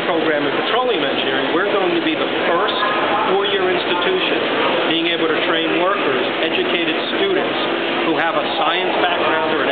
program in petroleum engineering, we're going to be the first four-year institution being able to train workers, educated students who have a science background or